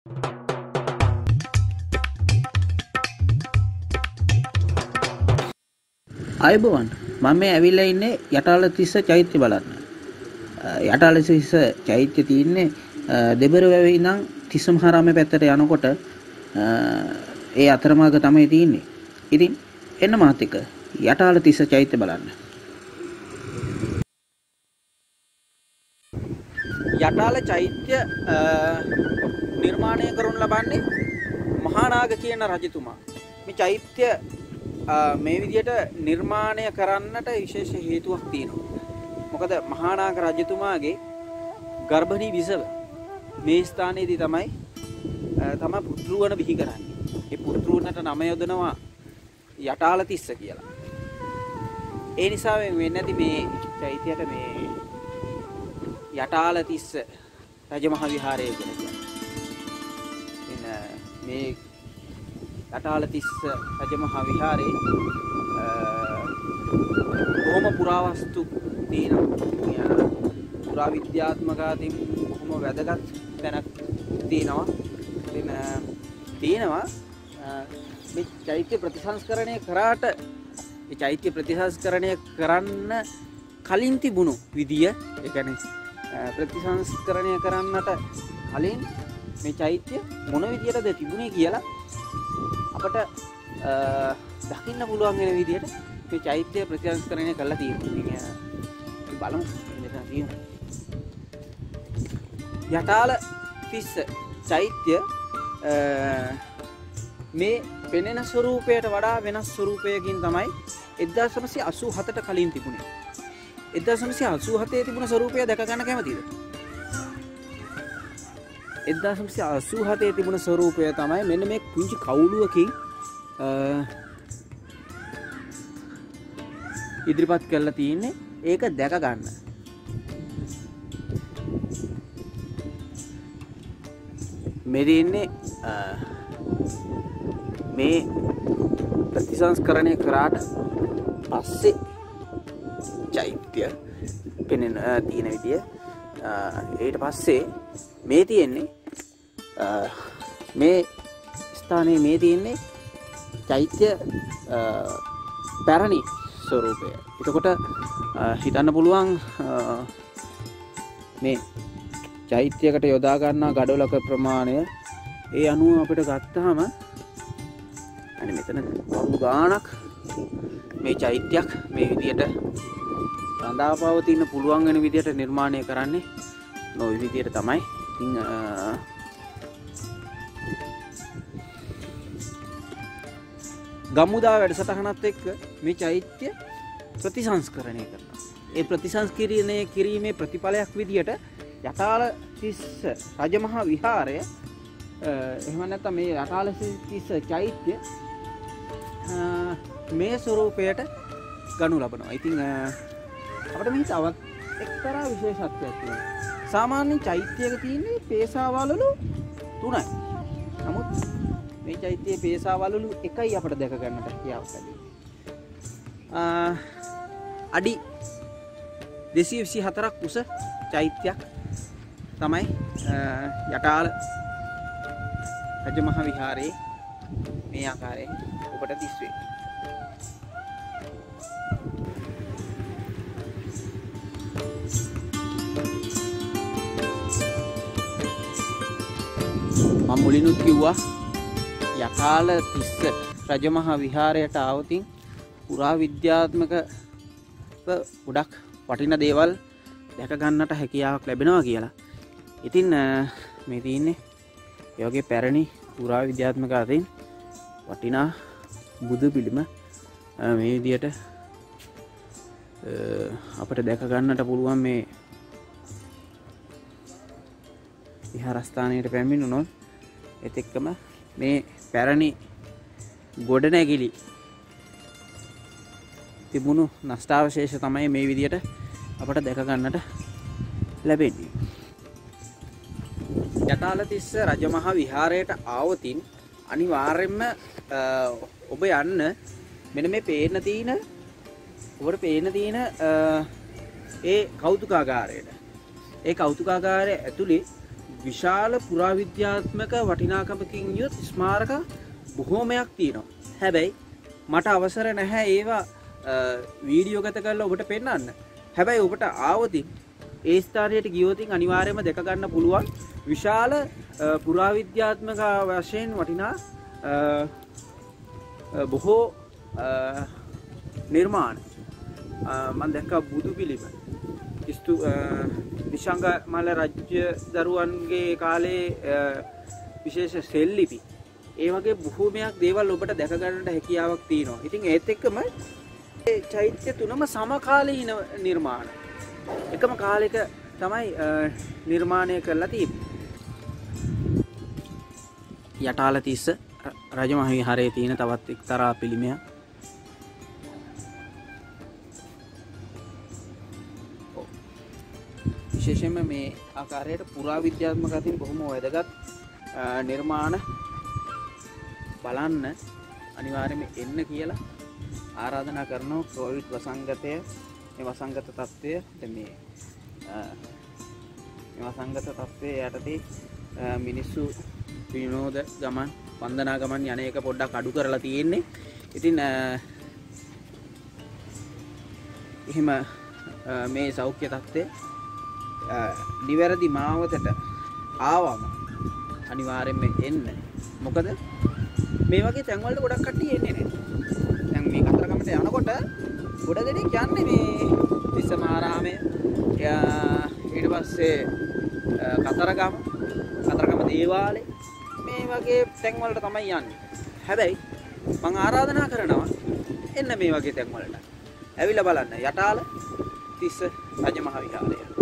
අයබෝවන් මම මේ ඇවිල්ලා ඉන්නේ යටාල තිස්ස චෛත්‍ය බලන්න. යටාල තිස්ස චෛත්‍ය තියෙන්නේ දෙබර වැවේ ඉඳන් තිස්ස මහරාමේ පැත්තට යනකොට ඒ අතරමාර්ග තමයි තියෙන්නේ. ඉතින් එන්න මාත් එක්ක යටාල තිස්ස චෛත්‍ය බලන්න. යටාල චෛත්‍ය නිර්මාණය කරනු ලබන්නේ මහානාග කියන රජතුමා. මේ චෛත්‍ය මේ විදියට නිර්මාණය කරන්නට විශේෂ හේතුවක් තියෙනවා. මොකද මහානාග රජතුමාගේ ගර්භණී විසව මේ ස්ථානයේදී තමයි පුත්රුවන බිහි කරන්නේ. ඒ පුත්රුවනට නම යොදනවා යටාල තිස්ස කියලා. ඒ නිසා වෙන්නේ නැති මේ චෛත්‍යයට මේ යටාල තිස්ස රජමහා විහාරය කියලා කියන්නේ. මේ යටාල තිස්ස රජමහා විහාරේ බොහොම පුරාවස්තු තියෙනවා. පුරා විද්‍යාත්මක අතින් බොහොම වැදගත් තැනක් තියෙනවා. ඉතින් තියෙනවා මේ චෛත්‍ය ප්‍රතිසංස්කරණය කරාට මේ චෛත්‍ය ප්‍රතිසංස්කරණය කරන්න කලින් තිබුණු විදිය, ඒ කියන්නේ ප්‍රතිසංස්කරණය කරන්නට කලින් මේ චෛත්‍ය මොන විදියටද තිබුණේ කියලා අපට දකින්න පුළුවන් වෙන විදිහට මේ චෛත්‍ය ප්‍රතිසංස්කරණය කරලා තියෙනවා. අපි බලමු මෙතන තියෙන යටාල තිස්ස චෛත්‍ය මේ පෙනෙන ස්වරූපයට වඩා වෙනස් ස්වරූපයකින් තමයි 1987ට කලින් තිබුණේ. 1987 තිබුණ ස්වරූපය දැක ගන්න කැමතිද? 1987 තිබුණ ස්වරූපය තමයි මෙන්න මේ කුංචි කවුළුවකින් ඉදිරිපත් කරලා තියෙන්නේ. ඒක දැක ගන්න. මේ දෙන්නේ මේ ප්‍රතිසංස්කරණය කරාට පස්සේ චෛත්‍ය පෙනෙන තියෙන විදිය. ඊට පස්සේ මේ තියෙන්නේ මේ ස්ථානයේ මේ තියෙන්නේ චෛත්‍ය පැරණි ස්වරූපය. එතකොට හිතන්න පුළුවන් මේ චෛත්‍යයකට යොදා ගන්නා ගඩොලක ප්‍රමාණය ඒ අනුව අපිට ගත්තාම අනේ මෙතන වරු ගාණක් මේ චෛත්‍යයක් මේ විදියට රඳා පවතින්න පුළුවන් වෙන විදියට නිර්මාණය කරන්නේ නොවි විදියට තමයි. ඉතින් ගම්මුදා වැඩසටහනත් එක්ක මේ චෛත්‍ය ප්‍රතිසංස්කරණය කරනවා. ඒ ප්‍රතිසංස්කරණය කිරීමේ ප්‍රතිඵලයක් විදියට යටාල තිස්ස රජමහා විහාරය එහෙම නැත්නම් මේ යටාල තිස්ස චෛත්‍ය මේ ස්වරූපයට ගනු ලබනවා. ඉතින් අපිට මේ තවත් එක්තරා විශේෂත්වයක් තියෙනවා. සාමාන්‍ය චෛත්‍යයක තියෙන්නේ පේසාවලලු 3යි. නමුත් මේ චෛත්‍යයේ පේසාවලලු 1යි අපිට දැක ගන්නට හැකියාවක් ලැබෙනවා. අඩි 224ක් උස චෛත්‍යයක් තමයි යටාල රජමහා විහාරයේ මේ ආකාරයෙන් ඔබට දිස්වේ. මම මුලිනුත් කිව්වා යටාල තිස්ස රජමහා විහාරයට ආවතින් පුරා විද්‍යාත්මක ගොඩක් වටිනා දේවල් දැක ගන්නට හැකියාවක් ලැබෙනවා කියලා. ඉතින් මේ තියෙන්නේ ඒ වගේ පැරණි පුරා විද්‍යාත්මක අතින් වටිනා බුදු පිළිම මේ විදියට අපිට දැක ගන්නට පුළුවන් මේ විහාරස්ථානයට පැමිණුණොත් ඒත් එක්කම මේ පැරණි ගොඩනැගිලි තිබුණු නෂ්ටාවශේෂ තමයි මේ විදියට අපට දැක ගන්නට ලැබෙන්නේ. යටාල තිස්ස රජමහා විහාරයට ආවොතින් අනිවාර්යයෙන්ම ඔබ යන්න මෙන්න මේ පේන තියෙන ඔබට පේන තියෙන ඒ කෞතුකාගාරයට. ඒ කෞතුකාගාරය ඇතුලේ විශාල පුරාවිද්‍යාත්මක වටිනාකමකින් යුත් ස්මාරක බොහෝමයක් තියෙනවා. හැබැයි මට අවසර නැහැ ඒවා වීඩියෝ ගත කරලා ඔබට පෙන්වන්න. හැබැයි ඔබට ආවොතින් ඒ ස්ථානයට ගියොතින් අනිවාර්යයෙන්ම දැක ගන්න පුළුවන් විශාල පුරාවිද්‍යාත්මක වශයෙන් වටිනා බොහෝ නිර්මාණ. මම දැක්කා බුදු පිළිම. නිශංග මල්ල රජ්‍ය දරුවන්ගේ කාලේ විශේෂ සෙල්ලිපි. ඒ වගේ බොහෝමයක් දේවල් ඔබට දැක ගන්නට හැකියාවක් තියෙනවා. ඉතින් ඒත් එක්කම චෛත්‍ය තුනම සමකාලීන නිර්මාණ. එකම කාලයක තමයි නිර්මාණය කරලා තියෙන්නේ. යටාලතිස්ස රජමහා විහාරයේ තියෙන තවත් එක්තරා පිළිමයක්. විශේෂයෙන්ම මේ ආකාරයට පුරාවිද්‍යාත්මක අතින් බොහොම වැදගත් නිර්මාණ බලන්න අනිවාර්යයෙන්ම එන්න කියලා ආරාධනා කරනවා. කොවිඩ් වසංගතය මේ වසංගත තත්ත්වය මේ වසංගත තත්ත්වයේ යටතේ මිනිස්සු විනෝද ගමන් වන්දනා ගමන් යන එක පොඩ්ඩක් අඩු කරලා තියෙන්නේ. ඉතින් එහෙම මේ සෞඛ්‍ය තත්ත්වය නිවැරදි මාවතට ආවම අනිවාර්යයෙන්ම එන්න. මොකද මේ වගේ තැන් වලට ගොඩක් කට්ටිය එන්නේ නැහැ. දැන් මේ කතරගමට යනකොට ගොඩ දෙනෙක් යන්නේ මේ තිස්සමාරාමය ඊට පස්සේ කතරගම දේවාලේ මේ වගේ තැන් වලට තමයි යන්නේ. හැබැයි මම ආරාධනා කරනවා එන්න මේ වගේ තැන් වලට. ඇවිල්ලා බලන්න යටාල තිස්ස රජමහා විහාරය.